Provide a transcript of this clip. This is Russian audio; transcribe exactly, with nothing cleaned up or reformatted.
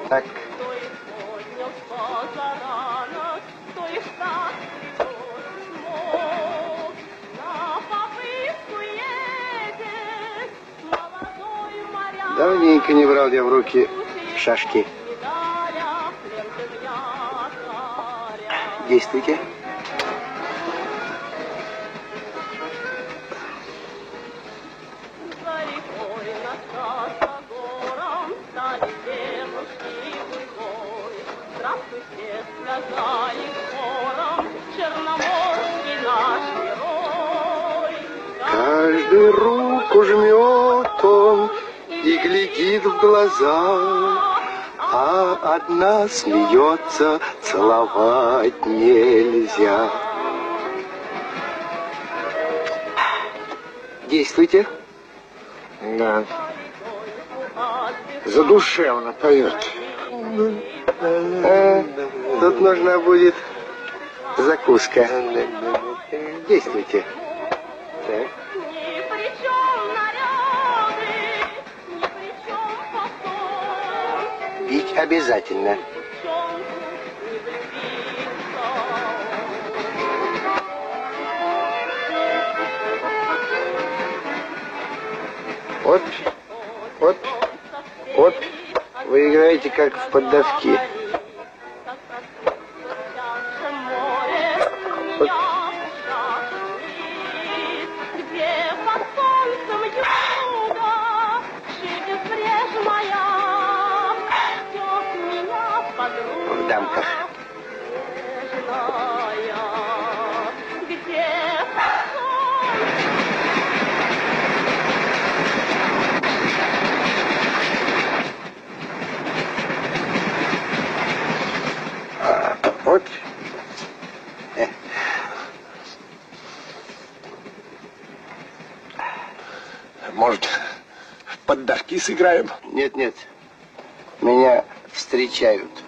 Так. Давненько не брал я в руки шашки. Действуйте. Каждый руку жмет он и глядит в глаза, а одна смеется, целовать нельзя. Действуйте. Да. Задушевно поет. А, тут нужна будет закуска. Действуйте. Так. Бить обязательно. Вот, вот, вот. Вы играете как в поддавки. Вот. В дамках. Вот. Э. Может, в поддавки сыграем? Нет, нет. Меня встречают.